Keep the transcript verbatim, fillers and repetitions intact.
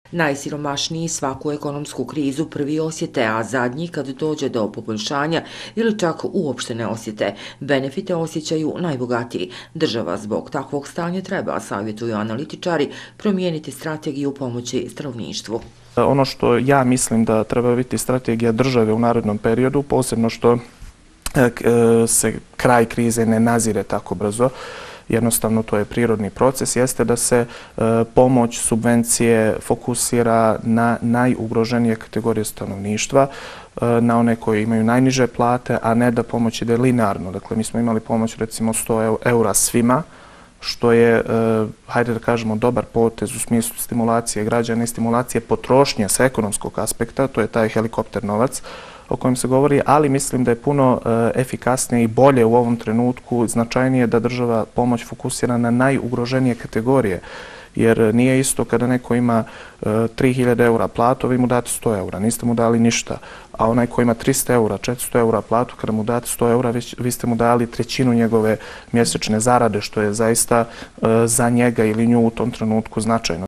Najsiromašniji svaku ekonomsku krizu prvi osjete, a zadnji kad dođe do poboljšanja ili čak uopšte ne osjete. Benefite osjećaju najbogatiji. Država zbog takvog stanja treba, savjetuju analitičari, promijeniti strategiju pomoći stanovništvu. Ono što ja mislim da treba biti strategija države u narednom periodu, posebno što se kraj krize ne nazire tako brzo, jednostavno to je prirodni proces, jeste da se pomoć, subvencije fokusira na najugroženije kategorije stanovništva, na one koji imaju najniže plate, a ne da pomoć ide linearno. Dakle, mi smo imali pomoć recimo sto eura svima, što je, hajde da kažemo, dobar potez u smislu stimulacije građana i stimulacije potrošnje sa ekonomskog aspekta, to je taj helikopter novac o kojem se govori, ali mislim da je puno efikasnije i bolje u ovom trenutku, značajnije da država pomoć fokusira na najugroženije kategorije, jer nije isto kada neko ima tri hiljade eura platu, vi mu date sto eura, niste mu dali ništa, a onaj ko ima trista eura, četiristo eura platu, kada mu date sto eura, vi ste mu dali trećinu njegove mjesečne zarade, što je zaista za njega ili nju u tom trenutku značajno.